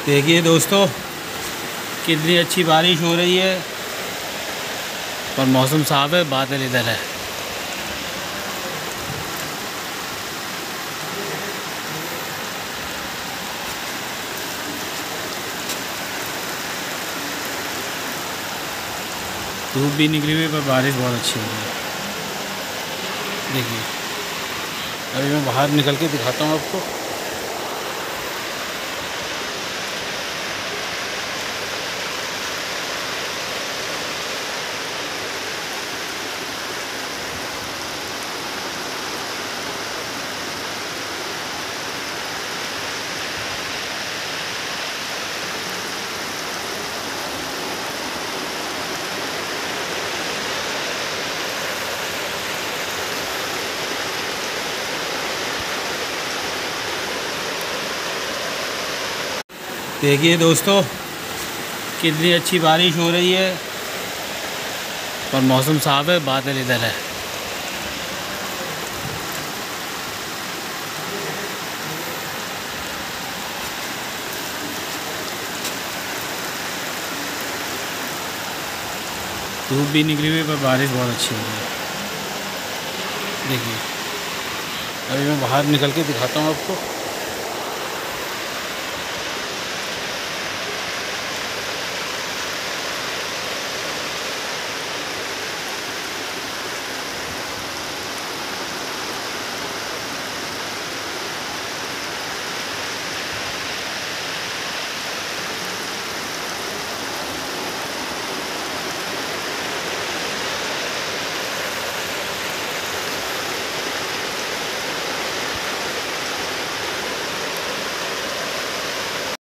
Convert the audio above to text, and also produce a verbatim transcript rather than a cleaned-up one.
देखिए दोस्तों, कितनी अच्छी बारिश हो रही है और मौसम साफ है, बादल इधर है। धूप भी निकली हुई है पर बारिश बहुत अच्छी हो रही है। देखिए, अभी मैं बाहर निकल के दिखाता हूँ आपको। देखिए दोस्तों, कितनी अच्छी बारिश हो रही है और मौसम साफ है, बादल इधर है। धूप भी निकली हुई है पर बारिश बहुत अच्छी हो रही है। देखिए, अभी मैं बाहर निकल के दिखाता हूँ आपको।